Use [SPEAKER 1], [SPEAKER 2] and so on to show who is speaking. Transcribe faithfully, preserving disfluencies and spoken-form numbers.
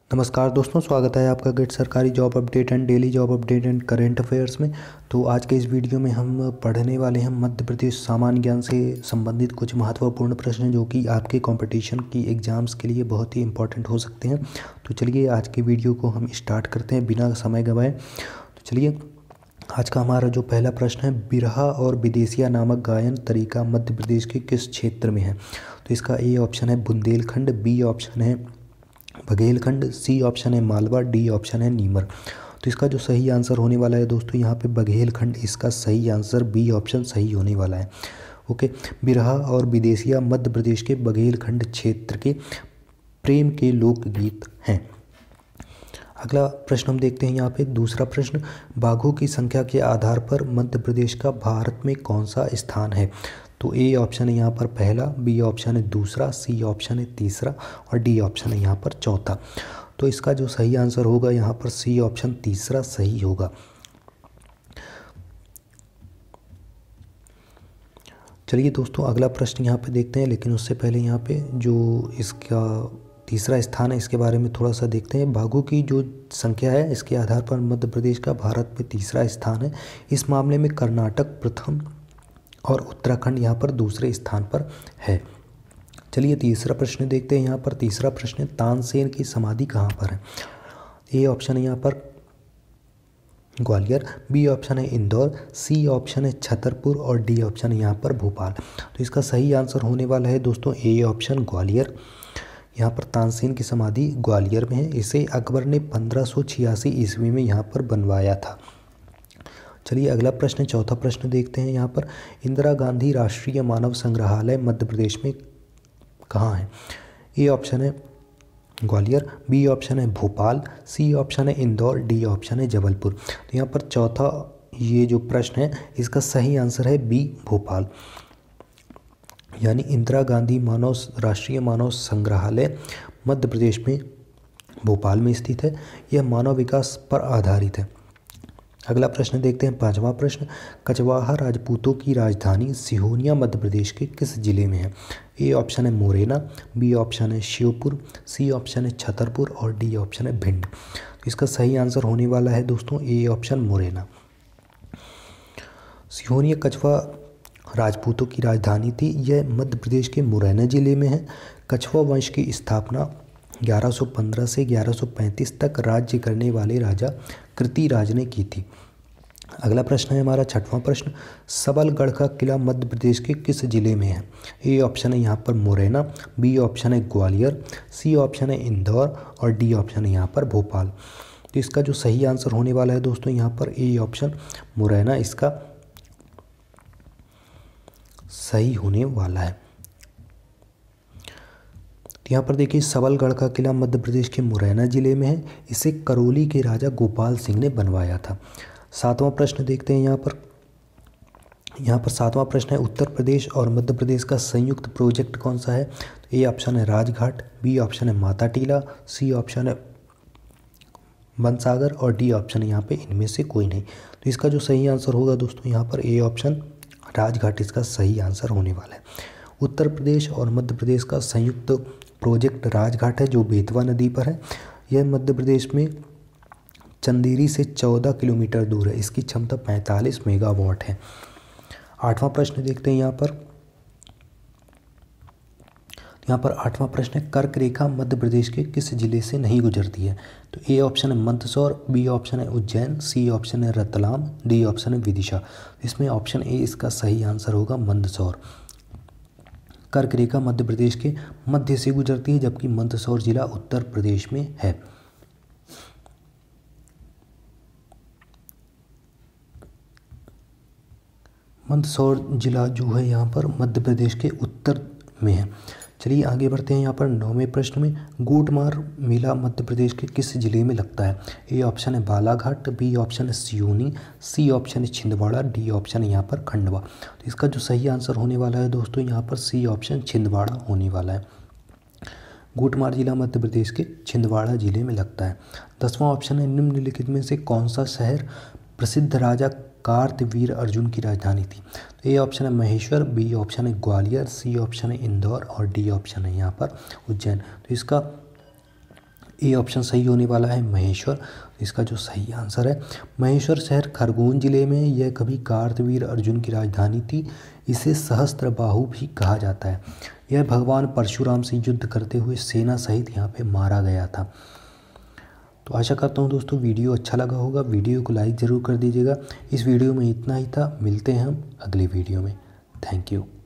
[SPEAKER 1] नमस्कार दोस्तों, स्वागत है आपका गेट सरकारी job update and daily job update and current affairs में। तो आज के इस वीडियो में हम पढ़ने वाले हैं मध्य प्रदेश सामान्य ज्ञान से संबंधित कुछ महत्वपूर्ण प्रश्न जो कि आपके कंपटीशन की एग्ज़ाम्स के लिए बहुत ही इंपॉर्टेंट हो सकते हैं। तो चलिए आज की वीडियो को हम स्टार्ट करते हैं बिना समय गंवाए। तो चलिए आज का हमारा जो पहला प्रश्न है, बिरहा और विदेशिया नामक गायन तरीका मध्य प्रदेश के किस क्षेत्र में है। तो इसका ए ऑप्शन है बुंदेलखंड, बी ऑप्शन है बघेलखंड, सी ऑप्शन है मालवा, डी ऑप्शन है नीमर। तो इसका जो सही आंसर होने वाला है दोस्तों यहाँ पे बघेलखंड, इसका सही आंसर बी ऑप्शन सही होने वाला है। ओके, बिरहा और विदेशिया मध्य प्रदेश के बघेलखंड क्षेत्र के प्रेम के लोकगीत हैं। अगला प्रश्न हम देखते हैं यहाँ पे दूसरा प्रश्न, बाघों की संख्या के आधार पर मध्य प्रदेश का भारत में कौन सा स्थान है। तो ए ऑप्शन है यहाँ पर पहला, बी ऑप्शन है दूसरा, सी ऑप्शन है तीसरा और डी ऑप्शन है यहाँ पर चौथा। तो इसका जो सही आंसर होगा यहाँ पर सी ऑप्शन तीसरा सही होगा। चलिए दोस्तों अगला प्रश्न यहाँ पे देखते हैं, लेकिन उससे पहले यहाँ पे जो इसका तीसरा स्थान है इसके बारे में थोड़ा सा देखते हैं। बाघों की जो संख्या है इसके आधार पर मध्य प्रदेश का भारत में तीसरा स्थान है। इस मामले में कर्नाटक प्रथम और उत्तराखंड यहाँ पर दूसरे स्थान पर है। चलिए तीसरा प्रश्न देखते हैं। यहाँ पर तीसरा प्रश्न, तानसेन की समाधि कहाँ पर है। ए ऑप्शन है यहाँ पर ग्वालियर, बी ऑप्शन है इंदौर, सी ऑप्शन है छतरपुर और डी ऑप्शन है यहाँ पर भोपाल। तो इसका सही आंसर होने वाला है दोस्तों ए ऑप्शन ग्वालियर। यहाँ पर तानसेन की समाधि ग्वालियर में है। इसे अकबर ने पंद्रह सौ छियासी ईस्वी में यहाँ पर बनवाया था। चलिए अगला प्रश्न, चौथा प्रश्न देखते हैं। यहाँ पर इंदिरा गांधी राष्ट्रीय मानव संग्रहालय मध्य प्रदेश में कहाँ है। ए ऑप्शन है ग्वालियर, बी ऑप्शन है भोपाल, सी ऑप्शन है इंदौर, डी ऑप्शन है जबलपुर। तो यहाँ पर चौथा ये जो प्रश्न है इसका सही आंसर है बी भोपाल, यानी इंदिरा गांधी मानव राष्ट्रीय मानव संग्रहालय मध्य प्रदेश में भोपाल में स्थित है। यह मानव विकास पर आधारित है। अगला प्रश्न देखते हैं, पांचवा प्रश्न, कछवाहा राजपूतों की राजधानी सिहोनिया मध्य प्रदेश के किस जिले में है। ए ऑप्शन है मुरैना, बी ऑप्शन है श्योपुर, सी ऑप्शन है छतरपुर और डी ऑप्शन है भिंड। तो इसका सही आंसर होने वाला है दोस्तों ए ऑप्शन मुरैना। सिहोनिया कछवा राजपूतों की राजधानी थी। यह मध्य प्रदेश के मुरैना जिले में है। कछवा वंश की स्थापना ग्यारह सौ पंद्रह से ग्यारह सौ पैंतीस तक राज्य करने वाले राजा कृतिराज ने की थी। अगला प्रश्न है हमारा छठवां प्रश्न, सबलगढ़ का किला मध्य प्रदेश के किस जिले में है। ए ऑप्शन है यहाँ पर मुरैना, बी ऑप्शन है ग्वालियर, सी ऑप्शन है इंदौर और डी ऑप्शन है यहाँ पर भोपाल। तो इसका जो सही आंसर होने वाला है दोस्तों यहाँ पर ए ऑप्शन मुरैना इसका सही होने वाला है। यहाँ पर देखिए सबलगढ़ का किला मध्य प्रदेश के मुरैना जिले में है। इसे करौली के राजा गोपाल सिंह ने बनवाया था। सातवां प्रश्न देखते हैं। यहाँ पर यहाँ पर सातवां प्रश्न है, उत्तर प्रदेश और मध्य प्रदेश का संयुक्त प्रोजेक्ट कौन सा है। तो ए ऑप्शन है राजघाट, बी ऑप्शन है माता टीला, सी ऑप्शन है बनसागर और डी ऑप्शन है यहाँ पे इनमें से कोई नहीं। तो इसका जो सही आंसर होगा दोस्तों यहाँ पर ए ऑप्शन राजघाट इसका सही आंसर होने वाला है। उत्तर प्रदेश और मध्य प्रदेश का संयुक्त प्रोजेक्ट राजघाट है जो बेतवा नदी पर है। यह मध्य प्रदेश में चंदेरी से चौदह किलोमीटर दूर है। इसकी क्षमता पैंतालीस मेगावाट है। आठवां प्रश्न देखते हैं। यहाँ पर यहाँ पर आठवां प्रश्न है, कर्क रेखा मध्य प्रदेश के किस जिले से नहीं गुजरती है। तो ए ऑप्शन है मंदसौर, बी ऑप्शन है उज्जैन, सी ऑप्शन है रतलाम, डी ऑप्शन है विदिशा। इसमें ऑप्शन ए इसका सही आंसर होगा मंदसौर। कर्क रेखा मध्य प्रदेश के मध्य से गुजरती है, जबकि मंदसौर जिला उत्तर प्रदेश में है। मंदसौर जिला जो है यहाँ पर मध्य प्रदेश के उत्तर में है। चलिए आगे बढ़ते हैं। यहाँ पर नौवें प्रश्न में, गोटमार मेला मध्य प्रदेश के किस जिले में लगता है। ए ऑप्शन है बालाघाट, बी ऑप्शन है सिवनी, सी ऑप्शन है छिंदवाड़ा, डी ऑप्शन है यहाँ पर खंडवा। तो इसका जो सही आंसर होने वाला है दोस्तों यहाँ पर सी ऑप्शन छिंदवाड़ा होने वाला है। गोटमार जिला मध्य प्रदेश के छिंदवाड़ा जिले में लगता है। दसवां ऑप्शन है, निम्नलिखित में से कौन सा शहर प्रसिद्ध राजा कार्तवीर अर्जुन की राजधानी थी। तो ए ऑप्शन है महेश्वर, बी ऑप्शन है ग्वालियर, सी ऑप्शन है इंदौर और डी ऑप्शन है यहाँ पर उज्जैन। तो इसका ए ऑप्शन सही होने वाला है महेश्वर। इसका जो सही आंसर है महेश्वर शहर खरगोन जिले में, यह कभी कार्तवीर अर्जुन की राजधानी थी। इसे सहस्त्रबाहु भी कहा जाता है। यह भगवान परशुराम से युद्ध करते हुए सेना सहित यहाँ पे मारा गया था। तो आशा करता हूँ दोस्तों वीडियो अच्छा लगा होगा। वीडियो को लाइक ज़रूर कर दीजिएगा। इस वीडियो में इतना ही था, मिलते हैं हम अगले वीडियो में। Thank you.